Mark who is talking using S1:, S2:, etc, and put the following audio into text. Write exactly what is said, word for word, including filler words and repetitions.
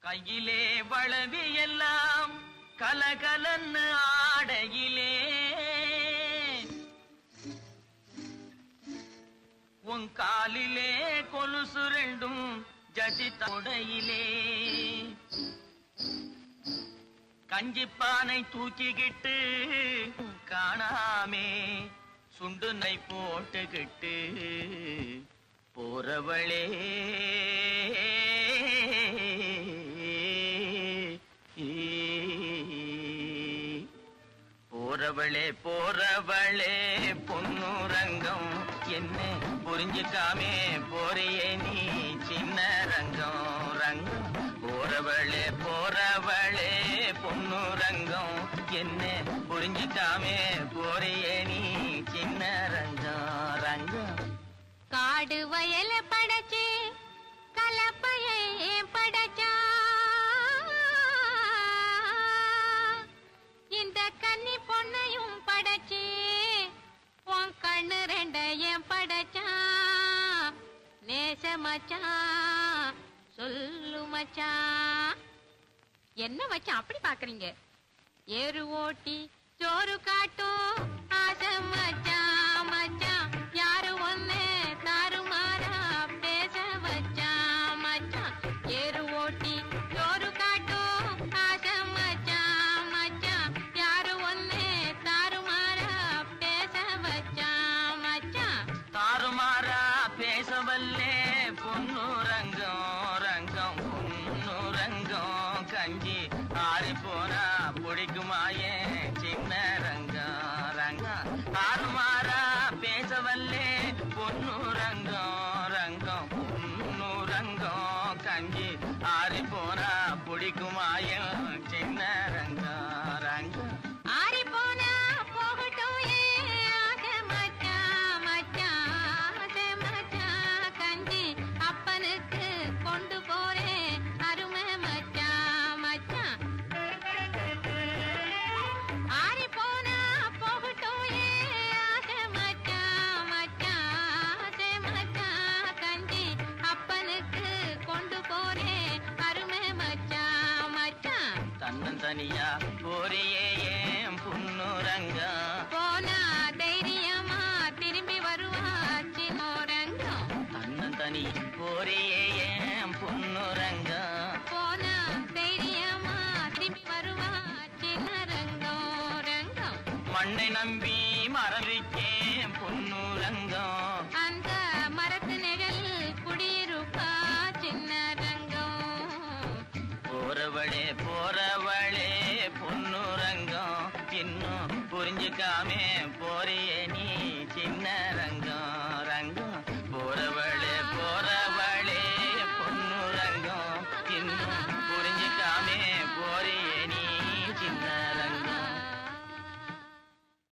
S1: கையிலே வளவி எல்லாம் கலகலன்னு ஆடையிலே உன் காலிலே கொலுசு ரெண்டும் ஜதி தொடையிலே கஞ்சிப்பானை தூக்கிக்கிட்டு காணாமே சுண்டுனை போட்டுக்கிட்டு போறவளே போறவளே போறவளே பொன்னுரங்கம் என்ன புரிஞ்சுக்காமே போறியே நீ சின்ன ரங்கம் ரங்கம் போறவளே போறவளே பொன்னுரங்கம் என்ன புரிஞ்சுக்காமே போறியே நீ சின்ன ரங்கம் ரங்கம்
S2: காடு வயல படைச்சு கலப்பையை படைச்சா இந்த கன்னி பொண்ணையும் படைச்சு உன் கண்ணு ரெண்டையும் படைச்சா நேச மச்சான் சொல்லு மச்சான். என்ன மச்சான் அப்படி பாக்குறீங்க? ஏறு ஓட்டி சோறு காட்டும் ஆசை மச்சான் மச்சான் யாரு ஒண்ணு தாறுமாறா பேச வச்சான் மச்சான். ஏறு ஓட்டி சோறு காட்டும் ஆசை மச்சான் மச்சான் யாரு ஒண்ணு தாறுமாறா பேச வச்சான் மச்சான்.
S1: தாறுமாறா பேசவல்லே பொன்னு ரங்கம் ரங்கம் பொன்னு ரங்கம் கஞ்சி ஆறி போனா பிடிக்குமாயே சின்ன ரங்கம் ரங்கம். தாறுமாறா பேசவல்லே பொன்னு ரங்கம் ரங்கம் பொன்னு ரங்கம் கஞ்சி ஆறி போனா பிடிக்குமாய சின்ன ரங்கம் ரங்கம்.
S2: ஆறி போனா போகட்டும் ஆசை மச்சான் மச்சான் ஆசை மச்சான் கஞ்சி அப்பனுக்கு கொண்டு போறேன் அருமை மச்சான் மச்சான். ஆறி போனா போகட்டும் ஆசை மச்சான் மச்சான் ஆசை மச்சான் கஞ்சி அப்பனுக்கு கொண்டு போறேன் அருமை மச்சான் மச்சான்.
S1: தன்னன் தனியா போறியே ஏன் பொன்னு ரங்கம்
S2: போனா தைரியமா திரும்பி வருவா சின்ன ரங்கம்.
S1: தன்னன் தனி போறியே ஏன் பொன்னு ரங்கம்
S2: போனா தைரியமா திரும்பி வருவா சின்ன ரங்கம் ரங்கம்.
S1: மண்ணை நம்பி மரவிக்கேன் பொன்னு ரங்கம்
S2: அந்த மரத்து நிழல் குடியிருப்பா சின்ன ரங்கம்.
S1: போறவளே போறவளே பொன்னு ரங்கம் இன்னும் புரிஞ்சுக்காமே போற